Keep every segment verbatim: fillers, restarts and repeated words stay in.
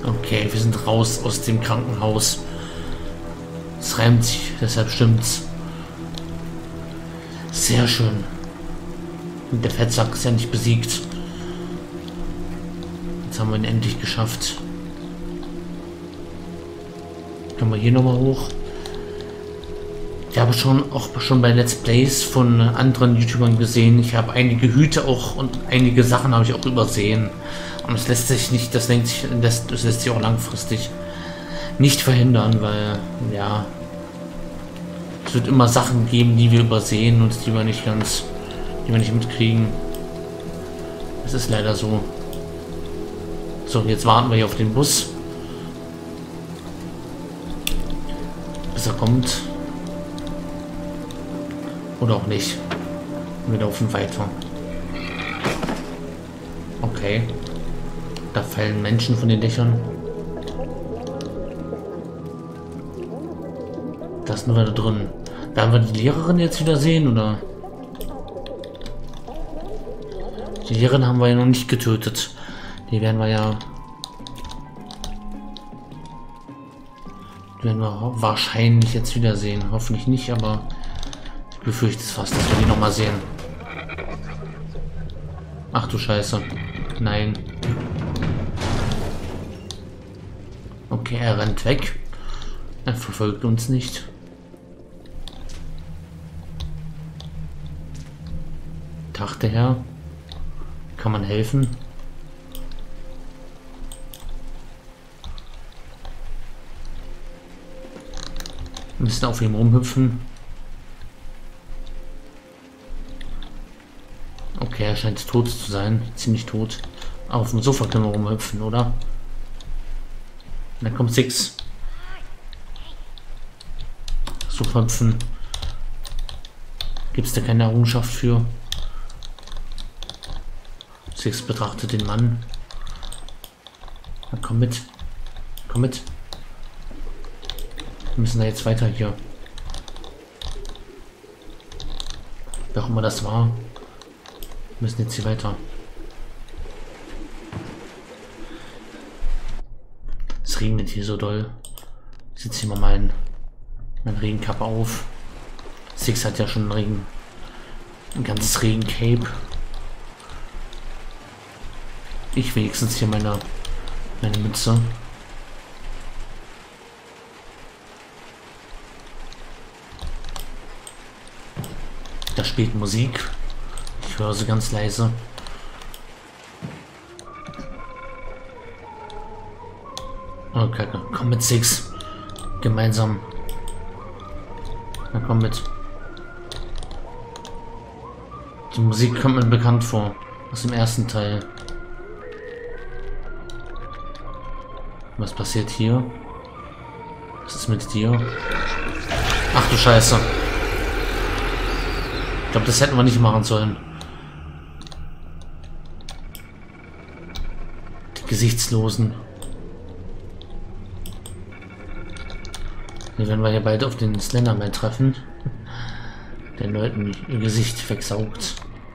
Okay, wir sind raus aus dem Krankenhaus. Es reimt sich, deshalb stimmt's. Sehr schön. Und der Fettsack ist ja nicht besiegt. Jetzt haben wir ihn endlich geschafft. Können wir hier nochmal hoch? Ich habe schon auch schon bei Let's Plays von anderen YouTubern gesehen. Ich habe einige Hüte auch und einige Sachen habe ich auch übersehen. Und es lässt sich nicht, das lässt sich, das, das lässt sich auch langfristig nicht verhindern, weil ja, es wird immer Sachen geben, die wir übersehen und die wir nicht ganz, die wir nicht mitkriegen. Das ist leider so. So, jetzt warten wir hier auf den Bus, bis er kommt. Oder auch nicht. Wir laufen weiter. Okay. Da fallen Menschen von den Dächern. Da ist nur da drin. Werden wir die Lehrerin jetzt wieder sehen, oder? Die Lehrerin haben wir ja noch nicht getötet. Die werden wir ja... Die werden wir wahrscheinlich jetzt wieder sehen. Hoffentlich nicht, aber... Ich befürchte es fast, dass wir die nochmal sehen. Ach du Scheiße. Nein. Okay, er rennt weg. Er verfolgt uns nicht. Tag der Herr. Kann man helfen? Wir müssen auf ihm rumhüpfen. Okay, er scheint tot zu sein. Ziemlich tot. Auf dem Sofa können wir rumhüpfen, oder? Und dann kommt Six. Sofa hüpfen. Gibt es da keine Errungenschaft für? Six betrachtet den Mann. Na, komm mit. Komm mit. Wir müssen da jetzt weiter hier. Wer auch immer das war. Wir müssen jetzt hier weiter. Es regnet hier so doll. Ich setze hier mal mein, mein Regenkappe auf. Six hat ja schon ein Regen. Ein ganzes Regencape. Ich wenigstens hier meine, meine Mütze. Da spielt Musik. Ich höre sie ganz leise. Okay, komm mit Six. Gemeinsam. Na komm mit. Die Musik kommt mir bekannt vor. Aus dem ersten Teil. Was passiert hier? Was ist mit dir? Ach du Scheiße. Ich glaube, das hätten wir nicht machen sollen. Die Gesichtslosen. Hier werden wir ja bald auf den Slenderman treffen. Der Leuten ihr Gesicht wegsaugt.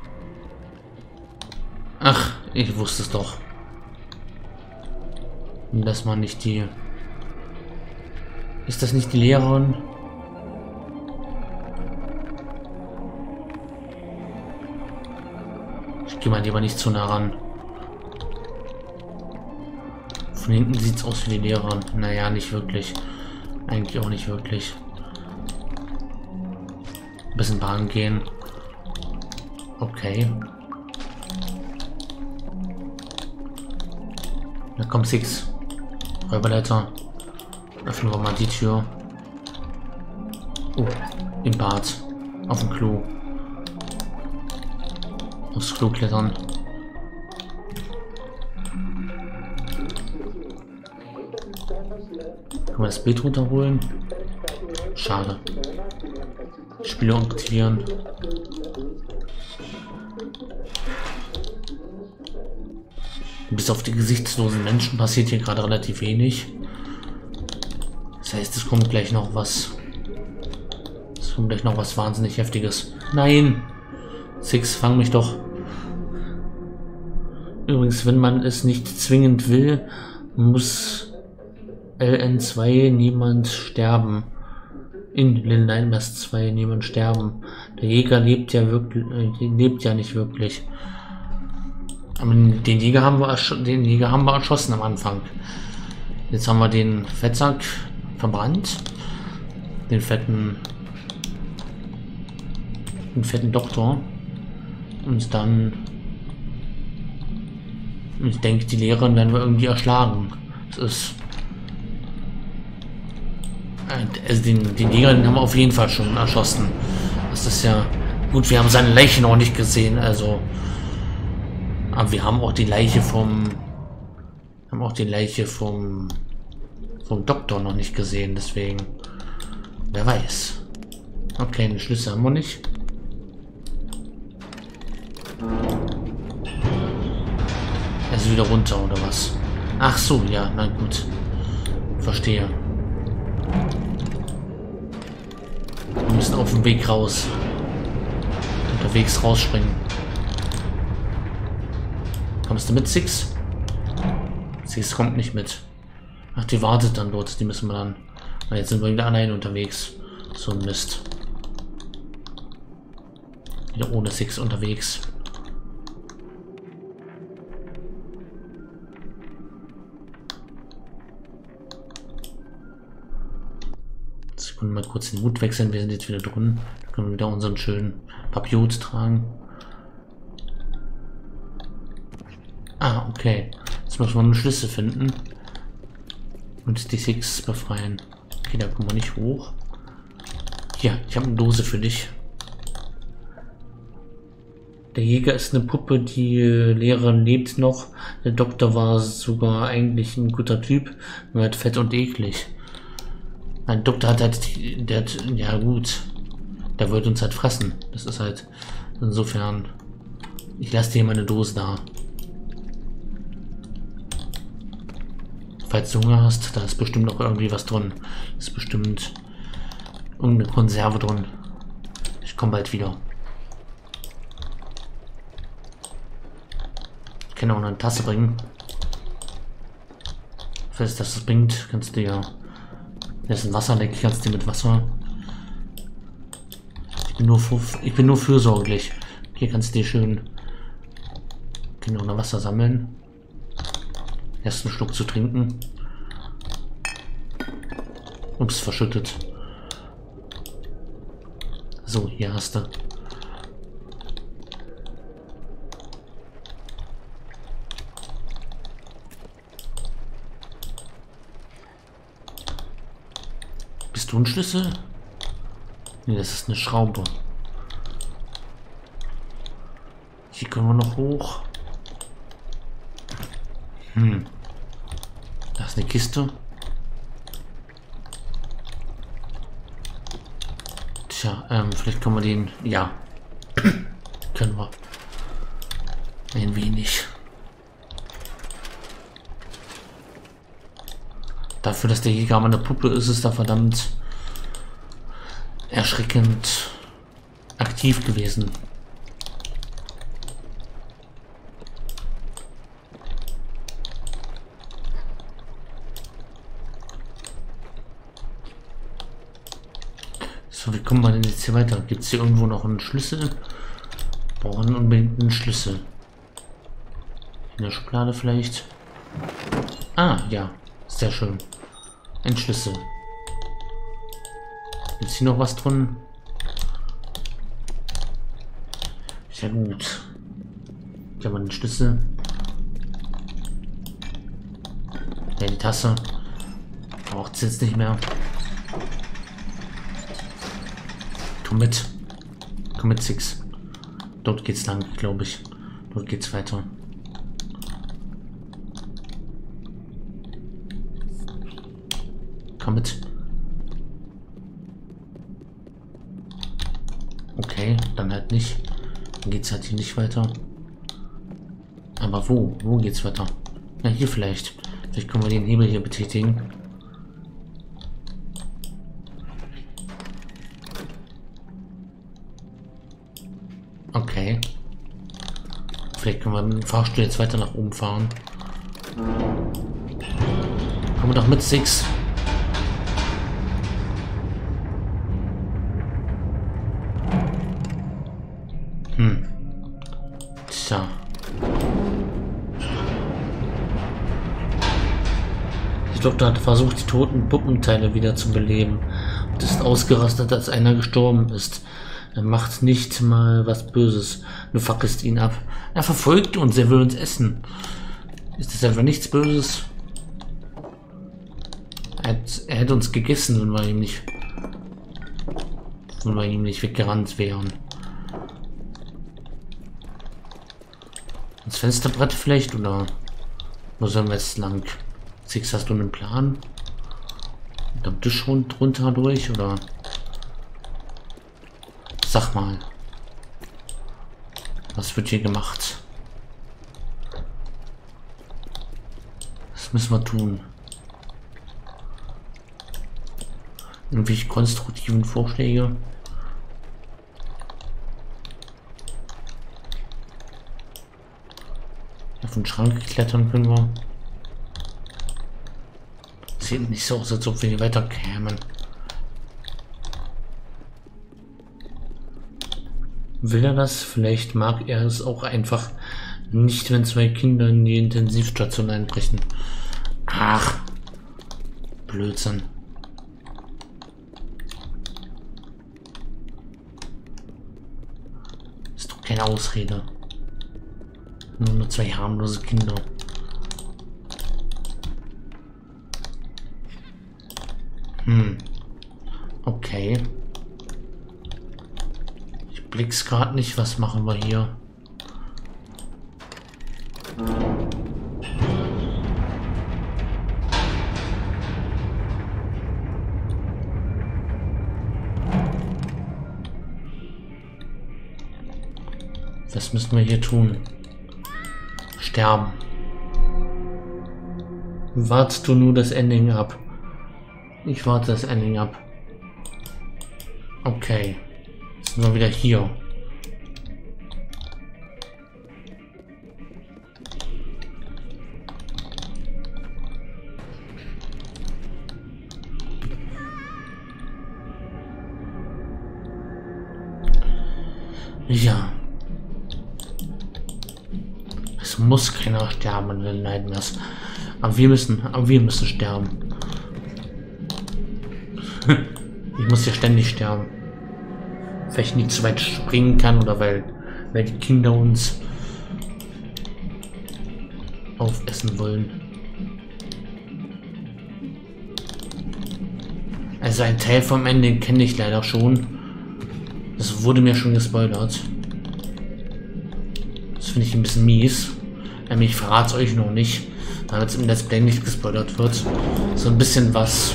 Ach, ich wusste es doch. Dass man nicht die... Ist das nicht die Lehrerin? Ich gehe mal lieber nicht zu nah ran. Von hinten sieht es aus wie die Lehrerin. Naja, nicht wirklich. Eigentlich auch nicht wirklich. Ein bisschen Bahn gehen. Okay. Da kommt Six. Räuberleiter. Öffnen wir mal die Tür. Oh, im Bad. Auf dem Klo. Aufs Klo klettern. Können wir das Bild runterholen? Schade. Spieler aktivieren. Bis auf die gesichtslosen Menschen passiert hier gerade relativ wenig. Das heißt, es kommt gleich noch was. Es kommt gleich noch was wahnsinnig Heftiges. Nein! Six, fang mich doch. Übrigens, wenn man es nicht zwingend will, Muss L N zwei niemand sterben. In Little Nightmares zwei niemand sterben. Der Jäger lebt ja wirklich, äh, lebt ja nicht wirklich. Aber den Jäger haben wir den Jäger haben wir erschossen am Anfang. Jetzt haben wir den Fettsack verbrannt. Den fetten den fetten Doktor. Und dann ich denke, die Lehrerin werden wir irgendwie erschlagen. Das ist also den, den Jäger, den haben wir auf jeden Fall schon erschossen. Das ist ja gut, wir haben seine Leiche noch nicht gesehen, also aber wir haben auch die Leiche vom haben auch die Leiche vom vom Doktor noch nicht gesehen, deswegen wer weiß. Okay, den Schlüssel haben wir nicht. Also wieder runter oder was? Ach so, ja, na gut. Verstehe. Wir müssen auf dem Weg raus. Unterwegs rausspringen. Kommst du mit, Six? Six kommt nicht mit. Ach, die wartet dann dort. Die müssen wir dann. Na, jetzt sind wir wieder allein unterwegs. So ein Mist. Wieder ohne Six unterwegs. Jetzt können wir mal kurz den Mut wechseln. Wir sind jetzt wieder drin. Da können wir wieder unseren schönen Papillot tragen. Ah, okay. Jetzt müssen wir einen Schlüssel finden. Und die Six befreien. Okay, da kommen wir nicht hoch. Ja, ich habe eine Dose für dich. Der Jäger ist eine Puppe, die Lehrerin lebt noch. Der Doktor war sogar eigentlich ein guter Typ. Nur halt fett und eklig. Ein Doktor hat halt, der hat, ja gut, der wird uns halt fressen. Das ist halt, insofern, ich lasse dir meine Dose da. Falls du Hunger hast, da ist bestimmt noch irgendwie was drin. Ist bestimmt irgendeine Konserve drin. Ich komme bald wieder. Ich kann auch eine Tasse bringen. Falls das das bringt, kannst du ja. Das ist ein Wasser, denke ich, kannst du mit Wasser. Ich bin nur, ich bin nur fürsorglich. Hier kannst du dir schön genau noch Wasser sammeln. Erst einen Schluck zu trinken. Ups, verschüttet. So, hier hast du. Bist du ein Schlüssel? Nee, das ist eine Schraube. Hier können wir noch hoch. Hm. Da ist eine Kiste. Tja, ähm, vielleicht können wir den... Ja. Können wir. Ein wenig. Dafür, dass der Jäger mal eine Puppe ist, ist er verdammt erschreckend aktiv gewesen. So, wie kommen wir denn jetzt hier weiter? Gibt es hier irgendwo noch einen Schlüssel? Brauchen unbedingt einen Schlüssel. In der Schublade vielleicht. Ah, ja. Sehr schön. Ein Schlüssel. Ist hier noch was drin? Sehr gut. Ich habe einen Schlüssel. Ja, die Tasse. Braucht es jetzt nicht mehr. Komm mit. Komm mit, Six. Dort geht's lang, glaube ich. Dort geht's weiter. Komm mit. Okay, dann halt nicht. Dann geht's halt hier nicht weiter. Aber wo? Wo geht's weiter? Na, hier vielleicht. Vielleicht können wir den Hebel hier betätigen. Okay. Vielleicht können wir mit dem Fahrstuhl jetzt weiter nach oben fahren. Komm doch mit, Six. Hm. Tja. Die Tochter hat versucht, die toten Puppenteile wieder zu beleben und ist ausgerastet, als einer gestorben ist. Er macht nicht mal was Böses. Du fackelst ihn ab. Er verfolgt uns, er will uns essen. Ist das einfach nichts Böses? Er, hat, er hätte uns gegessen, wenn wir ihm nicht, wenn wir ihm nicht weggerannt wären. Ins Fensterbrett vielleicht, oder wo sollen wir jetzt lang? Six, hast du einen Plan? Und am Tisch runter durch, oder? Sag mal. Was wird hier gemacht? Was müssen wir tun? Irgendwelche konstruktiven Vorschläge? Auf den Schrank klettern können wir. Sieht nicht so aus, als ob wir hier weiter kämen. Will er das? Vielleicht mag er es auch einfach nicht, wenn zwei Kinder in die Intensivstation einbrechen. Ach, Blödsinn. Ist doch keine Ausrede. Nur, nur zwei harmlose Kinder. Hm. Okay. Ich blick's gerade nicht. Was machen wir hier? Was müssen wir hier tun? Sterben. Wartest du nur das Ending ab? Ich warte das Ending ab. Okay. Jetzt sind wir wieder hier. Ja. Es muss keiner sterben in den Nightmares. Aber wir müssen, aber wir müssen sterben. Ich muss ja ständig sterben. Weil ich nicht zu weit springen kann oder weil, weil die Kinder uns aufessen wollen. Also ein Teil vom Ende kenne ich leider schon. Das wurde mir schon gespoilert. Das finde ich ein bisschen mies. Ähm, ich verrate es euch noch nicht, damit es im Let's Play nicht gespoilert wird. So ein bisschen was.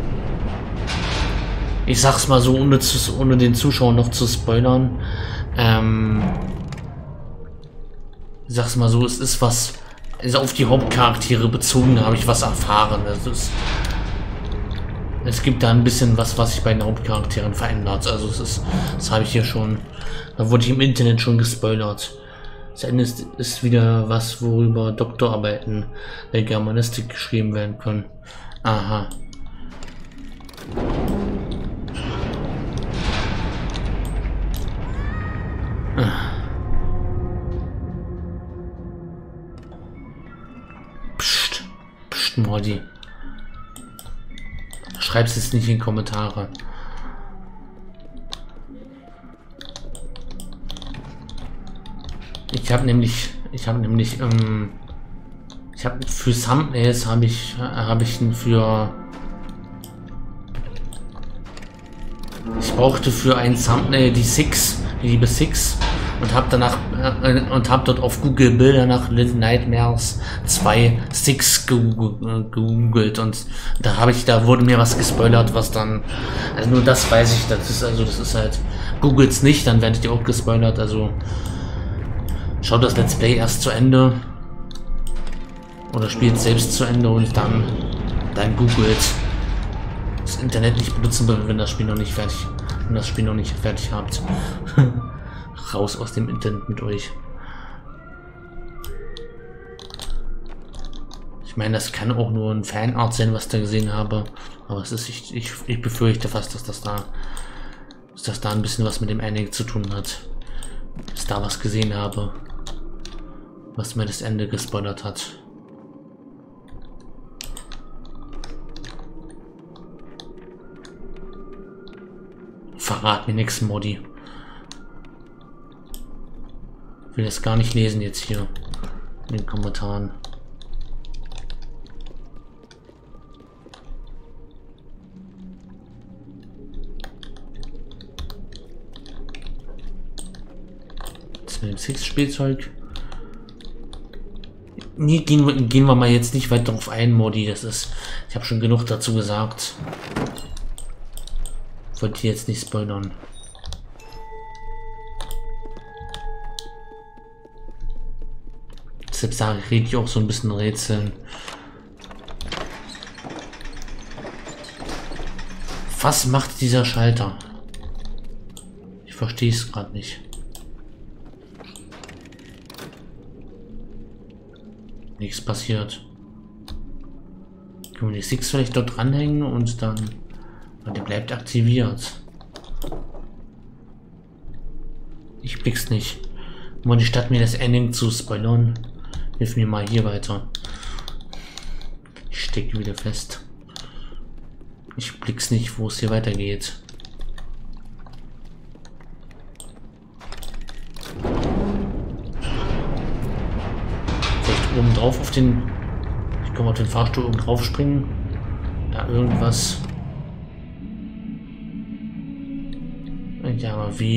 Ich sag's mal so, ohne, zu, ohne den Zuschauer noch zu spoilern. Ähm, ich sag's mal so, es ist was. Also auf die Hauptcharaktere bezogen habe ich was erfahren. Also es, es gibt da ein bisschen was, was sich bei den Hauptcharakteren verändert. Also es ist, das habe ich hier schon. Da wurde ich im Internet schon gespoilert. Das Ende ist, ist wieder was, worüber Doktorarbeiten der Germanistik geschrieben werden können. Aha. Psst. Psst, Mordi. Schreib's jetzt nicht in die Kommentare. Ich habe nämlich, ich habe nämlich, ähm, ich habe für Thumbnails habe ich, habe ich für, ich brauchte für ein Thumbnail die Six, die liebe Six und habe danach äh, und habe dort auf Google Bilder nach Little Nightmares zwei Six gegoogelt und da habe ich, da wurde mir was gespoilert, was dann, also nur das weiß ich, das ist also, das ist halt, googelt's nicht, dann werdet ihr auch gespoilert, also schaut das Let's Play erst zu Ende oder spielt selbst zu Ende und dann dann googelt. Das Internet nicht benutzen, wenn das Spiel noch nicht fertig, wenn das Spiel noch nicht fertig habt. Raus aus dem Internet mit euch. Ich meine, das kann auch nur ein Fanart sein, was ich da gesehen habe. Aber es ist, ich, ich, ich befürchte fast, dass das da, dass das da ein bisschen was mit dem Ende zu tun hat. Dass ich da was gesehen habe, was mir das Ende gespoilert hat. Verrat mir nichts, Modi. Ich will das gar nicht lesen jetzt hier in den Kommentaren. Das mit dem Six-Spielzeug. Nee, gehen wir, gehen wir mal jetzt nicht weiter darauf ein, Modi. Das ist, ich habe schon genug dazu gesagt. Wollte jetzt nicht spoilern. Deshalb sage ich, rede ich auch so ein bisschen Rätseln. Was macht dieser Schalter? Ich verstehe es gerade nicht. Nichts passiert. Können wir die Six vielleicht dort dranhängen und dann... Und der bleibt aktiviert. Ich blick's nicht. Mal die Stadt mir das Ending zu spoilern. Hilf mir mal hier weiter. Ich stecke wieder fest. Ich blick's nicht, wo es hier weitergeht. Vielleicht oben drauf auf den... Ich komme auf den Fahrstuhl oben drauf springen. Da irgendwas... Ja, aber wie?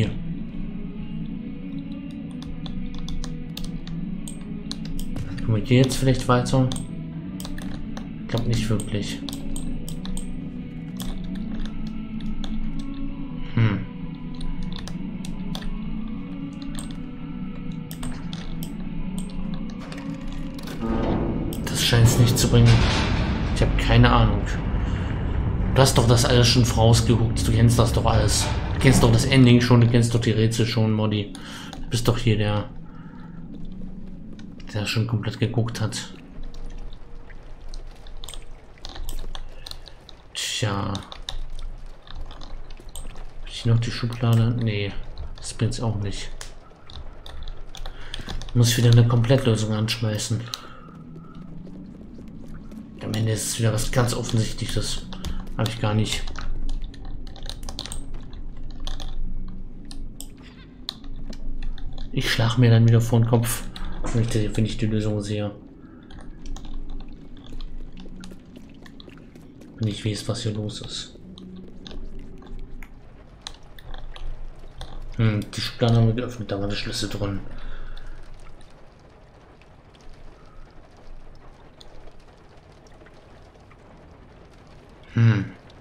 Kommen wir hier jetzt vielleicht weiter? Ich glaube nicht wirklich. Hm. Das scheint es nicht zu bringen. Ich habe keine Ahnung. Du hast doch das alles schon vorausgeguckt. Du kennst das doch alles. Du kennst doch das Ending schon, du kennst doch die Rätsel schon, Modi. Du bist doch hier der, der schon komplett geguckt hat. Tja. Hab ich noch die Schublade? Nee, das bringt's auch nicht. Muss ich wieder eine Komplettlösung anschmeißen. Am Ende ist es wieder was ganz Offensichtliches. Habe ich gar nicht. Ich schlag mir dann wieder vor den Kopf, wenn ich die, wenn ich die Lösung sehe. Wenn ich weiß, was hier los ist. Hm, die Schublade haben wir geöffnet, da war der Schlüssel drin. Hm.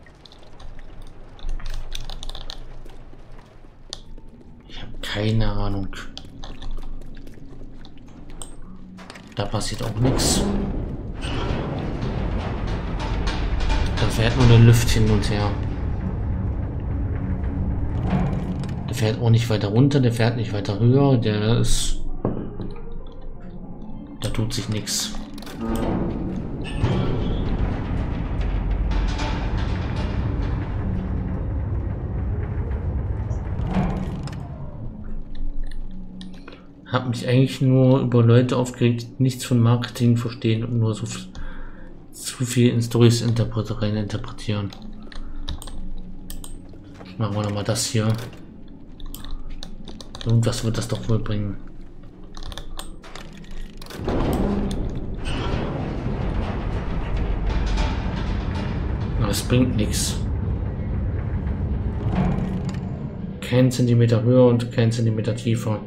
Ich habe keine Ahnung. Da passiert auch nichts. Da fährt nur der Lift hin und her. Der fährt auch nicht weiter runter, der fährt nicht weiter höher, der ist... Da tut sich nichts. Habe mich eigentlich nur über Leute aufgeregt, die nichts von Marketing verstehen und nur so zu viel in Storys interpretieren. interpretieren. Machen wir noch mal das hier. Irgendwas wird das doch wohl bringen. Aber es bringt nichts. Kein Zentimeter höher und kein Zentimeter tiefer.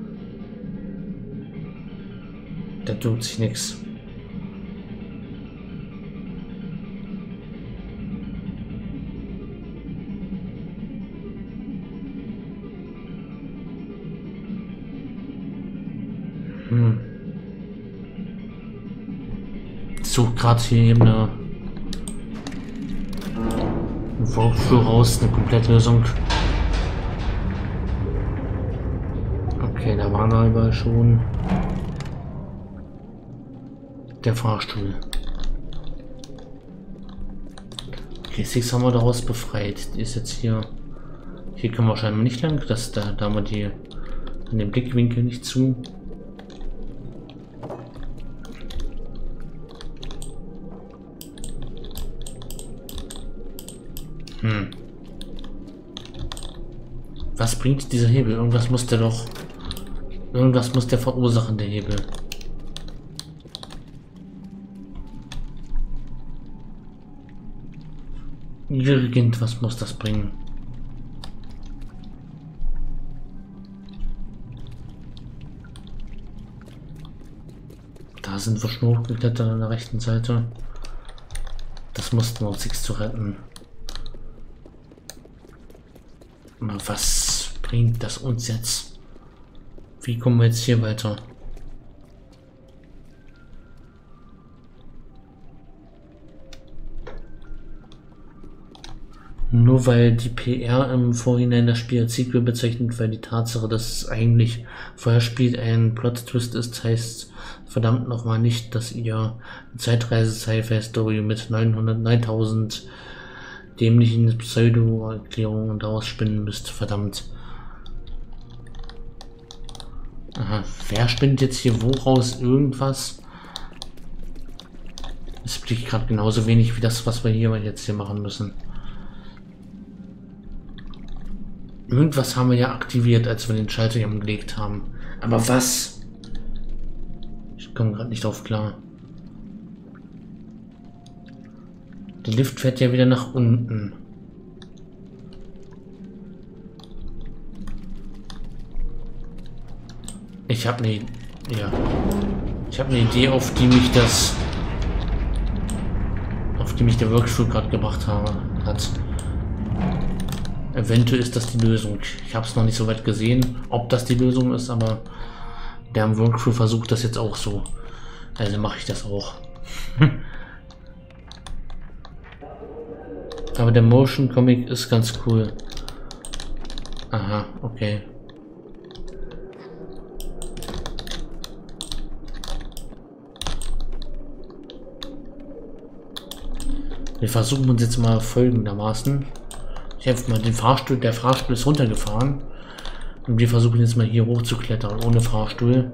Da tut sich nichts. Hm. Ich suche gerade hier eben eine Walkthrough raus, eine Komplettlösung. Okay, da waren wir aber schon. Der Fahrstuhl. P sechs haben wir daraus befreit. Die ist jetzt hier. Hier können wir wahrscheinlich nicht lang. Das, da, da haben wir die in dem Blickwinkel nicht zu. Hm. Was bringt dieser Hebel? Irgendwas muss der doch. Irgendwas muss der verursachen, der Hebel. Irgendwas muss das bringen. Da sind wir schon hochgeklettert an der rechten Seite. Das mussten wir, um Six zu retten. Aber was bringt das uns jetzt? Wie kommen wir jetzt hier weiter? Nur weil die P R im Vorhinein das Spiel als Sequel bezeichnet, weil die Tatsache, dass es eigentlich vorher spielt, ein Plot-Twist ist, heißt verdammt nochmal nicht, dass ihr eine Zeitreise-Sci-Fi-Story mit neunhundert, dämlichen Pseudo-Erklärungen daraus spinnen müsst. Verdammt. Aha, wer spinnt jetzt hier woraus irgendwas? Das blickt gerade genauso wenig wie das, was wir hier jetzt hier machen müssen. Irgendwas haben wir ja aktiviert, als wir den Schalter hier umgelegt haben. Aber was? Ich komme gerade nicht drauf klar. Der Lift fährt ja wieder nach unten. Ich habe eine, ja, ich habe eine Idee, auf die mich das, auf die mich der Workshop gerade gebracht habe, hat. Eventuell ist das die Lösung. Ich habe es noch nicht so weit gesehen, ob das die Lösung ist, aber der Workshop versucht das jetzt auch so. Also mache ich das auch. Aber der Motion Comic ist ganz cool. Aha, okay. Wir versuchen uns jetzt mal folgendermaßen. Ich habe mal den Fahrstuhl, der Fahrstuhl ist runtergefahren. Und wir versuchen jetzt mal hier hoch zu klettern, ohne Fahrstuhl.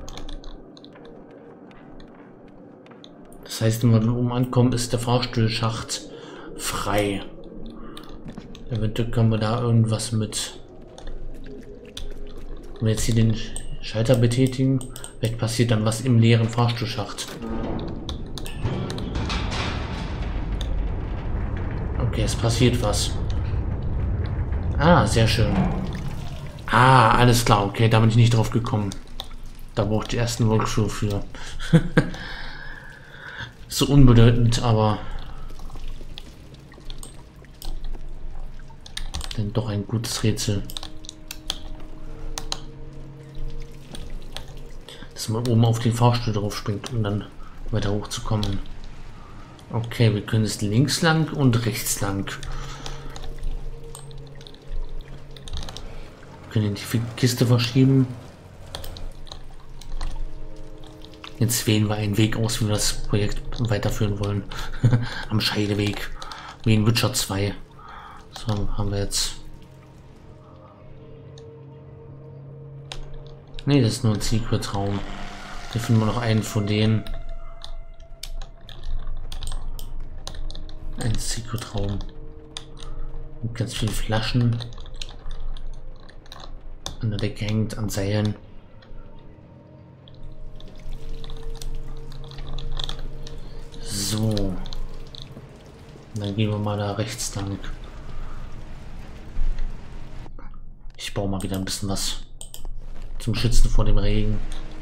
Das heißt, wenn wir oben ankommen, ist der Fahrstuhlschacht frei. Eventuell können wir da irgendwas mit. Wenn wir jetzt hier den Schalter betätigen, vielleicht passiert dann was im leeren Fahrstuhlschacht. Okay, es passiert was. Ah, sehr schön. Ah, alles klar. Okay, da bin ich nicht drauf gekommen. Da braucht die ersten Workshop für. So unbedeutend, aber dann doch ein gutes Rätsel. Dass man oben auf den Fahrstuhl drauf springt, um dann weiter hochzukommen. Okay, wir können es links lang und rechts lang. Wir können die Kiste verschieben. Jetzt wählen wir einen Weg aus, wie wir das Projekt weiterführen wollen. Am Scheideweg. Wie in Witcher zwei. So, haben wir jetzt. Ne, das ist nur ein Secret-Raum. Hier finden wir noch einen von denen. Ein Secret-Raum. Mit ganz vielen Flaschen. An der Decke hängt an Seilen. So. Und dann gehen wir mal da rechts lang. Ich baue mal wieder ein bisschen was zum Schützen vor dem Regen.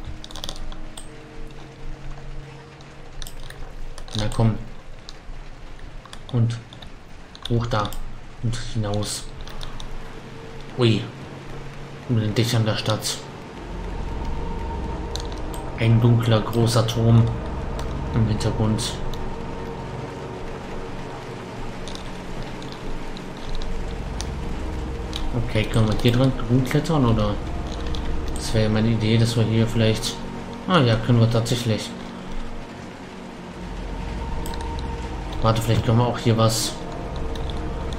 Na komm. Und hoch da und hinaus. Ui. Über den Dächern der Stadt. Ein dunkler, großer Turm im Hintergrund. Okay, können wir hier dran rumklettern oder? Das wäre ja meine Idee, dass wir hier vielleicht. Ah ja, können wir tatsächlich. Warte, vielleicht können wir auch hier was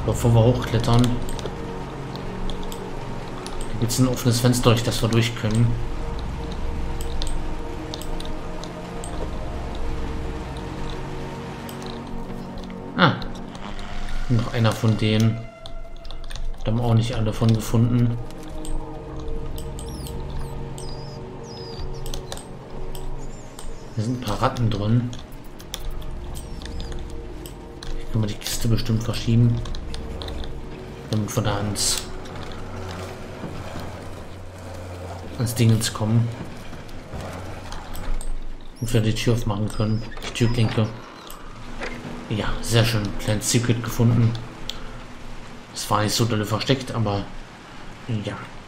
Bevor wir hochklettern. Hier gibt es ein offenes Fenster, durch das wir durch können. Ah. Noch einer von denen. Da haben wir auch nicht alle von gefunden. Hier sind ein paar Ratten drin. Hier können wir die Kiste bestimmt verschieben. Damit wir da ans, ans Dingens kommen. Und wir die Tür aufmachen können. Die Türklinke. Ja, sehr schön. Kleines Secret gefunden. Es war nicht so dolle versteckt, aber ja.